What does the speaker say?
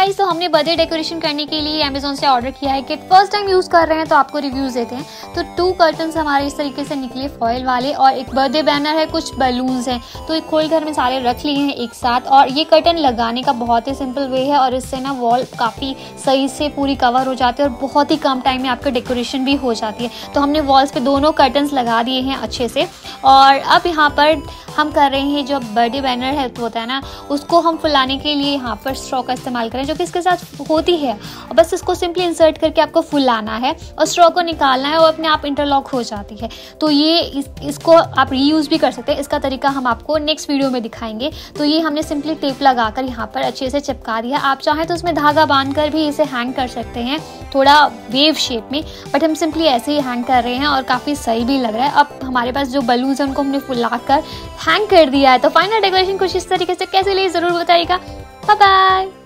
Guys, तो हमने birthday decoration करने के लिए अमेजोन से ऑर्डर किया है कि फर्स्ट टाइम यूज़ कर रहे हैं तो आपको रिव्यूज़ देते हैं। तो 2 कर्टन्स हमारे इस तरीके से निकले फॉयल वाले, और एक बर्थडे बैनर है, कुछ बलून्स हैं। तो एक खोल घर में सारे रख लिए हैं एक साथ। और ये कर्टन लगाने का बहुत ही सिंपल वे है, और इससे ना वॉल काफ़ी सही से पूरी कवर हो जाती है और बहुत ही कम टाइम में आपका डेकोरेशन भी हो जाती है। तो हमने वॉल्स पे दोनों कर्टन्स लगा दिए हैं अच्छे से। और अब यहाँ पर हम कर रहे हैं, जो बर्थडे बैनर है तो होता है ना, उसको हम फुलाने के लिए यहाँ पर स्ट्रॉ का इस्तेमाल करें, जो कि इसके साथ होती है। और बस इसको सिंपली इंसर्ट करके आपको फुलाना है और स्ट्रॉ को निकालना है, वो अपने आप इंटरलॉक हो जाती है। तो ये इसको आप रीयूज़ भी कर सकते हैं। इसका तरीका हम आपको नेक्स्ट वीडियो में दिखाएंगे। तो ये हमने सिंपली टेप लगाकर यहाँ पर अच्छे से चिपका दिया। आप चाहें तो उसमें धागा बांध कर भी इसे हैंग कर सकते हैं, थोड़ा वेव शेप में, बट हम सिंपली ऐसे ही हैंग कर रहे हैं और काफ़ी सही भी लग रहा है। अब हमारे पास जो बलून्स हैं उनको हमने फुलाकर हैंग कर दिया है। तो फाइनल डेकोरेशन कुछ इस तरीके से कैसे लगी ज़रूर बताइएगा। Bye bye.